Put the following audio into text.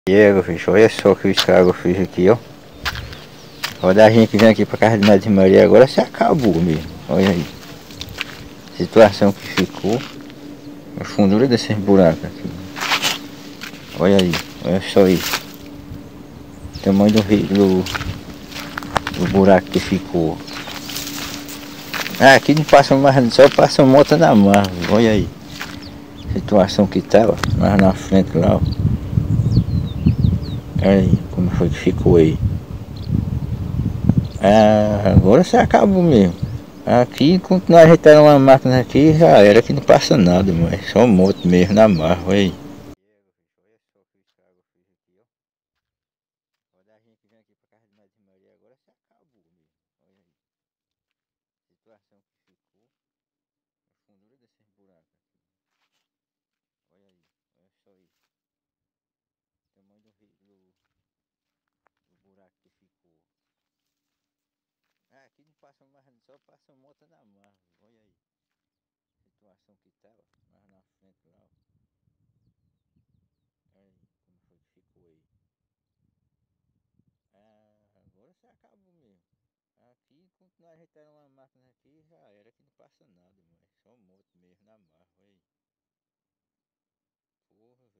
Diego, bicho, olha só que o estrago eu fiz aqui, ó. Olha a gente que vem aqui pra casa de Madre Maria agora se acabou mesmo. Olha aí. Situação que ficou. A fundura desses buracos aqui. Olha aí, olha só isso. O tamanho do buraco que ficou. Ah, aqui não passa mais, só passa moto na marra. Olha aí. Situação que tá, ó. Lá na frente lá, ó. Olha aí como foi que ficou aí. Ah, agora você acabou mesmo. Aqui, enquanto nós ajeitando uma máquina aqui, já era que não passa nada, mas só moto mesmo na marra, olha aí. Olha a gente que vem aqui pra casa de Madre Maria agora se acabou mesmo. Olha aí. Situação que ficou. A fundura desses buracos aqui. Olha aí, olha só isso. O tamanho do buraco que ficou. Ah, aqui não passa mais, só passa moto na marra, olha aí. Situação que tá, ó, lá na frente lá, ó. Olha aí como foi que ficou aí. Ah, agora você acabou mesmo. Aqui, enquanto nós ajeitando uma máquina aqui, já era que não passa nada, mas só moto mesmo na marra, olha aí. Porra,